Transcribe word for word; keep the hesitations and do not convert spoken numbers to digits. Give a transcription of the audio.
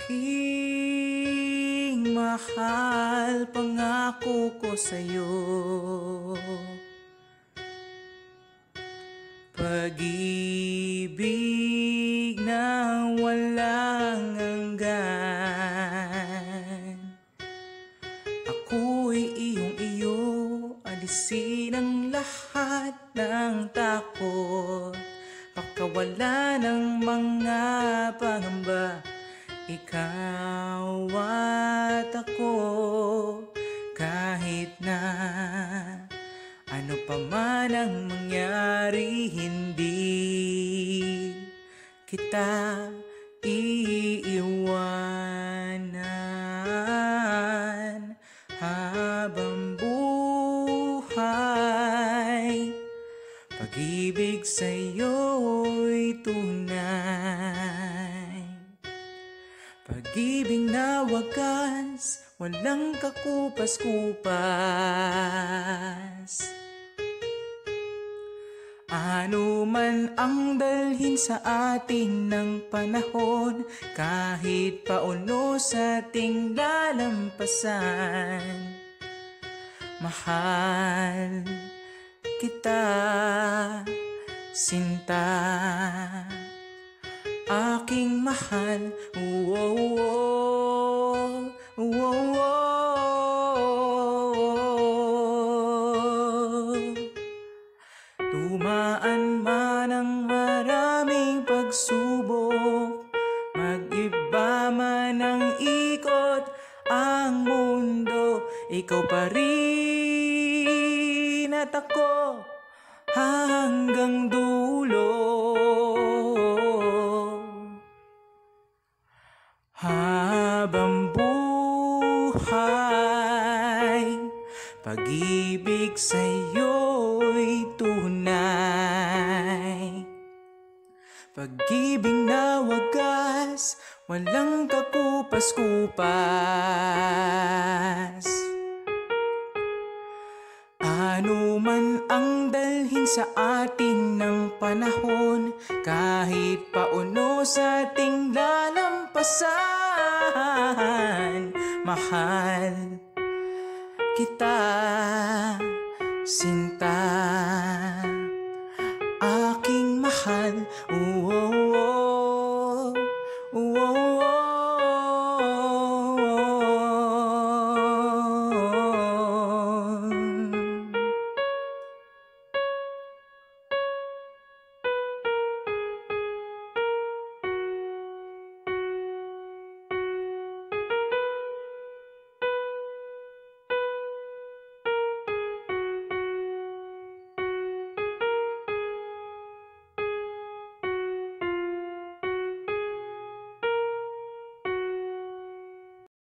Aking mahal, pangako ko sa'yo, pag-ibig na walang hanggan. Ako'y iyong-iyo, alisin ang lahat ng takot, pakawala ng mga pangamba. Ikaw at ako, kahit na ano pa man ang mangyari, hindi kita iiwanan habang buhay. Pag-ibig sa'yo'y tunay, pag-ibig na wagas, walang kakupas-kupas. Ano man ang dalhin sa atin ng panahon, kahit pauno sa ating lalampasan, mahal kita, sinta, aking mahal. Whoa, whoa, whoa, whoa. Dumaan man ang maraming pagsubok, mag-iba man ang ikot ang mundo, ikaw pa rin at ako hanggang dulo. Habang buhay, pag-ibig sa'yo'y tunay, pag-ibig na wagas, walang kakupas-kupas. Ano man ang dalhin sa atin ng panahon, kahit pauno sa ating lalampasan, mahal kita, sinta.